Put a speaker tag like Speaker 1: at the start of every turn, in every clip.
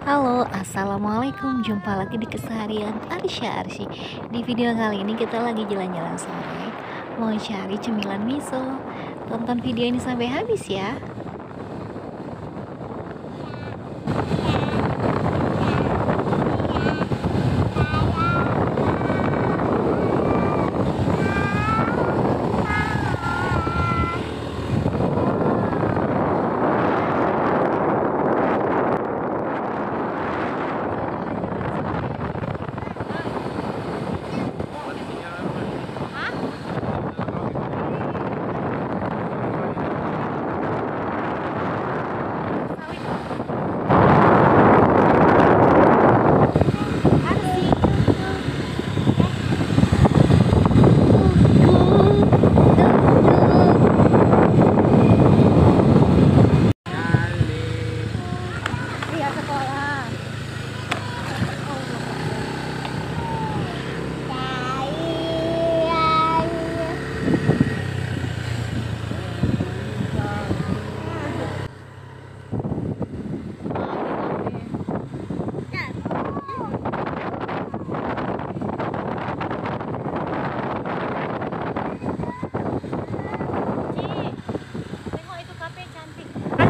Speaker 1: Halo, assalamualaikum. Jumpa lagi di keseharian Arsya Arsy. Di video kali ini kita lagi jalan-jalan sore, mau cari cemilan miso. Tonton video ini sampai habis ya. Iya, sekolah. Tengok itu kafe cantik.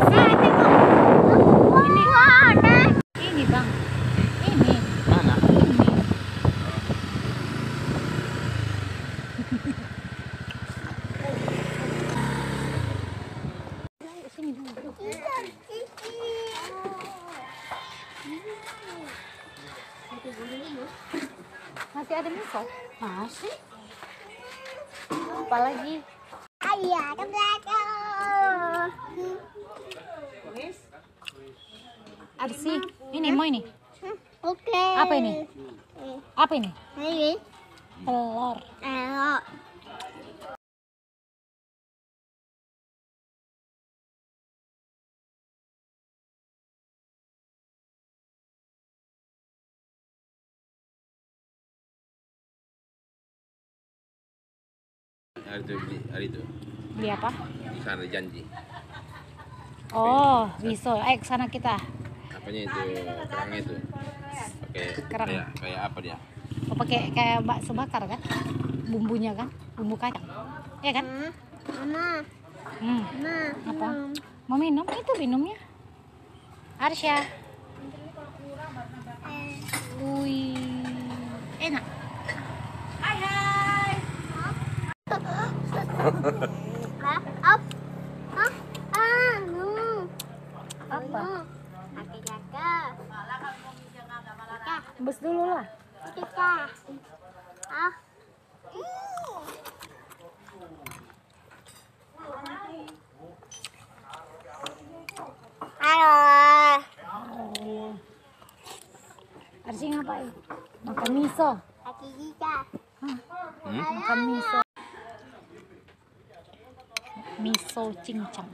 Speaker 1: Ini bang, ini
Speaker 2: Mana?
Speaker 1: ini. Sini dulu. Masih ada miso? Masih. Apalagi?
Speaker 3: Ayah ke belakang.
Speaker 1: Arsi, ini mau ini.
Speaker 3: Oke.
Speaker 1: Apa ini? Apa ini?
Speaker 3: Ini.
Speaker 1: Telur.
Speaker 3: Elok.
Speaker 2: Hari itu
Speaker 1: Beli apa?
Speaker 2: di sana janji.
Speaker 1: Oh, miso. Ke sana kita.
Speaker 2: Apanya itu kerangnya itu? Pakai
Speaker 1: Kerang.
Speaker 2: kayak apa dia?
Speaker 1: Oh, pakai kayak bakso bakar kan? Bumbunya kan? Bumbu kacang. Ya kan?
Speaker 3: Mama.
Speaker 1: Hmm.
Speaker 3: Mama.
Speaker 1: Apa? Mau minum? Itu minumnya. Arsya. Wih. Enak. Hai hai.
Speaker 3: Hah? Up. Hah? Ah,
Speaker 1: Apa?
Speaker 3: Pakai jaga.
Speaker 1: Bus dulu lah.
Speaker 3: Kita. Ah. Halo.
Speaker 1: Arsy ngapain? Makan miso.
Speaker 3: Pakai Jika.
Speaker 1: Makan miso. Miso cincang.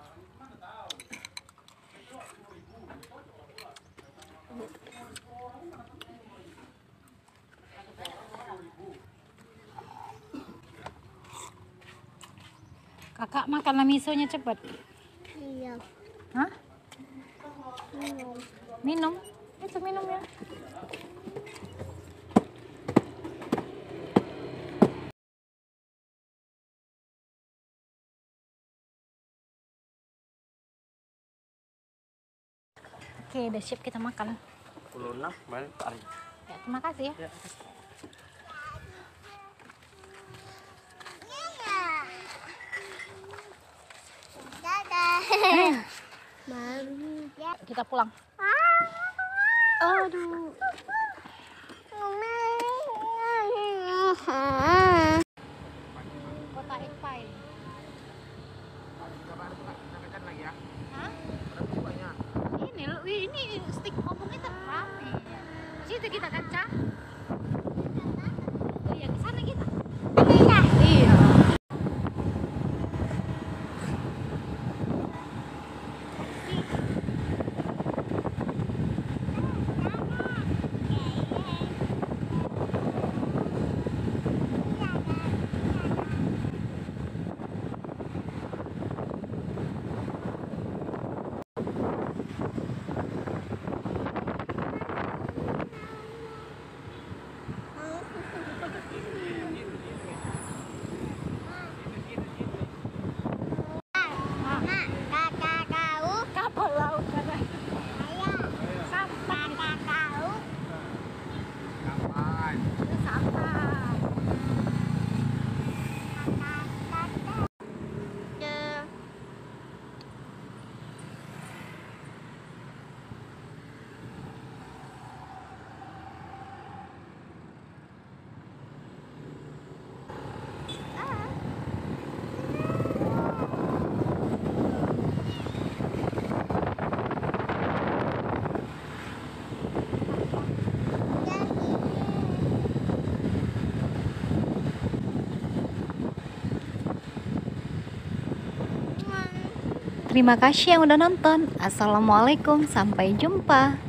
Speaker 1: Kakak makanlah misonya cepat.
Speaker 3: Iya.
Speaker 1: Hah?
Speaker 3: Minum.
Speaker 1: Minum? Itu minum ya. Oke, udah siap kita makan.
Speaker 2: 46 kemarin tarik.
Speaker 1: Ya, terima kasih ya.
Speaker 3: Dadah.
Speaker 1: Eh,
Speaker 3: Baru ya.
Speaker 1: kita pulang. Aduh. Kota Ekpai. Hah? Ini stick ngomong itu rame. Situ kita kaca. Oh iya, ke sana kita. Iya. Terima kasih yang udah nonton. Assalamualaikum, sampai jumpa.